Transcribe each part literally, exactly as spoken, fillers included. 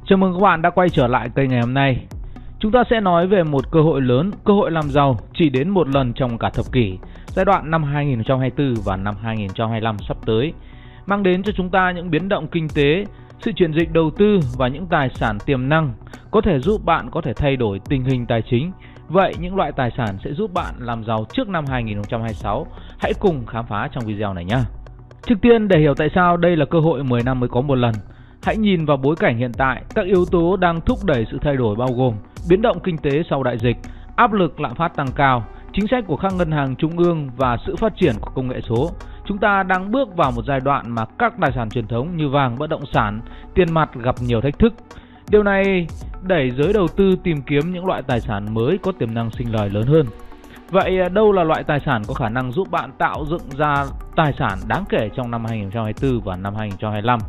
Chào mừng các bạn đã quay trở lại kênh ngày hôm nay. Chúng ta sẽ nói về một cơ hội lớn, cơ hội làm giàu chỉ đến một lần trong cả thập kỷ, giai đoạn năm hai nghìn không trăm hai mươi tư và năm hai nghìn không trăm hai mươi lăm sắp tới, mang đến cho chúng ta những biến động kinh tế, sự chuyển dịch đầu tư và những tài sản tiềm năng có thể giúp bạn có thể thay đổi tình hình tài chính. Vậy những loại tài sản sẽ giúp bạn làm giàu trước năm hai nghìn không trăm hai mươi sáu? Hãy cùng khám phá trong video này nhé. Trước tiên, để hiểu tại sao đây là cơ hội mười năm mới có một lần, hãy nhìn vào bối cảnh hiện tại. Các yếu tố đang thúc đẩy sự thay đổi bao gồm biến động kinh tế sau đại dịch, áp lực lạm phát tăng cao, chính sách của các ngân hàng trung ương và sự phát triển của công nghệ số. Chúng ta đang bước vào một giai đoạn mà các tài sản truyền thống như vàng, bất động sản, tiền mặt gặp nhiều thách thức. Điều này đẩy giới đầu tư tìm kiếm những loại tài sản mới có tiềm năng sinh lời lớn hơn. Vậy đâu là loại tài sản có khả năng giúp bạn tạo dựng ra tài sản đáng kể trong năm hai nghìn không trăm hai mươi tư và năm hai nghìn không trăm hai mươi lăm?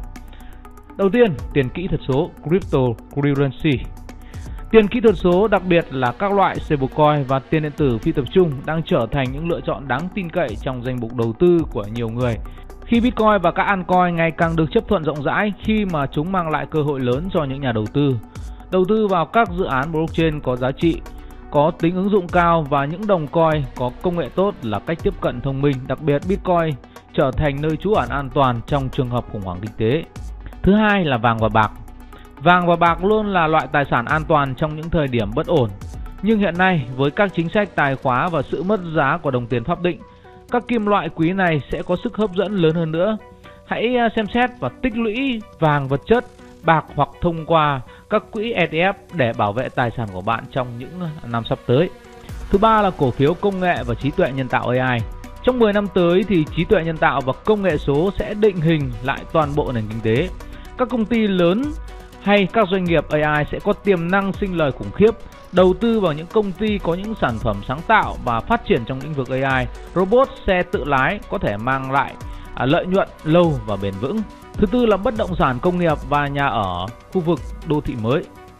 Đầu tiên, tiền kỹ thuật số, cryptocurrency. Tiền kỹ thuật số, đặc biệt là các loại stablecoin và tiền điện tử phi tập trung, đang trở thành những lựa chọn đáng tin cậy trong danh mục đầu tư của nhiều người. Khi Bitcoin và các altcoin ngày càng được chấp thuận rộng rãi khi mà chúng mang lại cơ hội lớn cho những nhà đầu tư. Đầu tư vào các dự án blockchain có giá trị, có tính ứng dụng cao và những đồng coin có công nghệ tốt là cách tiếp cận thông minh. Đặc biệt, Bitcoin trở thành nơi trú ẩn an toàn trong trường hợp khủng hoảng kinh tế. Thứ hai là vàng và bạc. Vàng và bạc luôn là loại tài sản an toàn trong những thời điểm bất ổn. Nhưng hiện nay, với các chính sách tài khóa và sự mất giá của đồng tiền pháp định, các kim loại quý này sẽ có sức hấp dẫn lớn hơn nữa. Hãy xem xét và tích lũy vàng vật chất, bạc hoặc thông qua các quỹ E T F để bảo vệ tài sản của bạn trong những năm sắp tới. Thứ ba là cổ phiếu công nghệ và trí tuệ nhân tạo A I. Trong mười năm tới thì trí tuệ nhân tạo và công nghệ số sẽ định hình lại toàn bộ nền kinh tế. Các công ty lớn hay các doanh nghiệp A I sẽ có tiềm năng sinh lời khủng khiếp. Đầu tư vào những công ty có những sản phẩm sáng tạo và phát triển trong lĩnh vực A I, robot, xe tự lái có thể mang lại à, lợi nhuận lâu và bền vững. Thứ tư là bất động sản công nghiệp và nhà ở khu vực đô thị mới.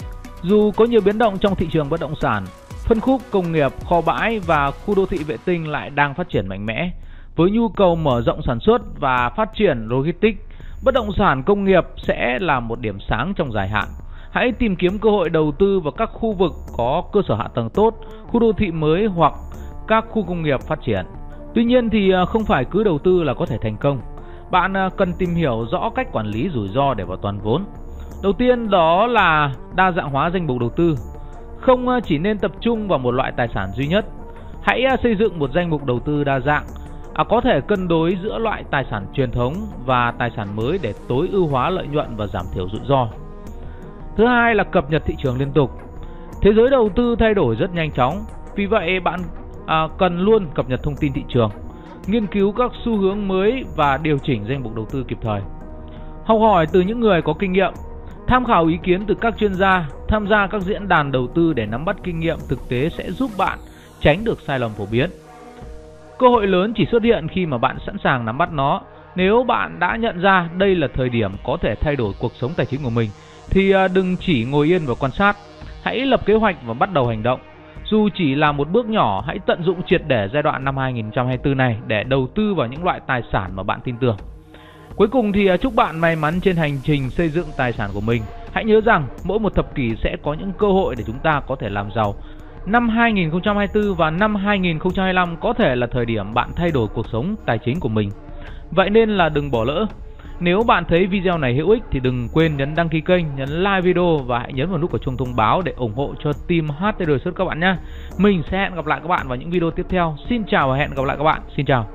Dù có nhiều biến động trong thị trường bất động sản, phân khúc công nghiệp, kho bãi và khu đô thị vệ tinh lại đang phát triển mạnh mẽ. Với nhu cầu mở rộng sản xuất và phát triển logistics, bất động sản công nghiệp sẽ là một điểm sáng trong dài hạn. Hãy tìm kiếm cơ hội đầu tư vào các khu vực có cơ sở hạ tầng tốt, khu đô thị mới hoặc các khu công nghiệp phát triển. Tuy nhiên thì không phải cứ đầu tư là có thể thành công. Bạn cần tìm hiểu rõ cách quản lý rủi ro để bảo toàn vốn. Đầu tiên đó là đa dạng hóa danh mục đầu tư. Không chỉ nên tập trung vào một loại tài sản duy nhất. Hãy xây dựng một danh mục đầu tư đa dạng, à, có thể cân đối giữa loại tài sản truyền thống và tài sản mới để tối ưu hóa lợi nhuận và giảm thiểu rủi ro. Thứ hai là cập nhật thị trường liên tục. Thế giới đầu tư thay đổi rất nhanh chóng, vì vậy bạn à, cần luôn cập nhật thông tin thị trường, nghiên cứu các xu hướng mới và điều chỉnh danh mục đầu tư kịp thời. Học hỏi từ những người có kinh nghiệm, tham khảo ý kiến từ các chuyên gia, tham gia các diễn đàn đầu tư để nắm bắt kinh nghiệm thực tế sẽ giúp bạn tránh được sai lầm phổ biến. Cơ hội lớn chỉ xuất hiện khi mà bạn sẵn sàng nắm bắt nó. Nếu bạn đã nhận ra đây là thời điểm có thể thay đổi cuộc sống tài chính của mình, thì đừng chỉ ngồi yên và quan sát. Hãy lập kế hoạch và bắt đầu hành động. Dù chỉ là một bước nhỏ, hãy tận dụng triệt để giai đoạn năm hai nghìn không trăm hai mươi tư này để đầu tư vào những loại tài sản mà bạn tin tưởng. Cuối cùng thì chúc bạn may mắn trên hành trình xây dựng tài sản của mình. Hãy nhớ rằng mỗi một thập kỷ sẽ có những cơ hội để chúng ta có thể làm giàu. Năm hai nghìn không trăm hai mươi tư và năm hai nghìn không trăm hai mươi lăm có thể là thời điểm bạn thay đổi cuộc sống tài chính của mình. Vậy nên là đừng bỏ lỡ. Nếu bạn thấy video này hữu ích thì đừng quên nhấn đăng ký kênh, nhấn like video và hãy nhấn vào nút của chuông thông báo để ủng hộ cho team hát tê rờ Search các bạn nhé. Mình sẽ hẹn gặp lại các bạn vào những video tiếp theo. Xin chào và hẹn gặp lại các bạn. Xin chào.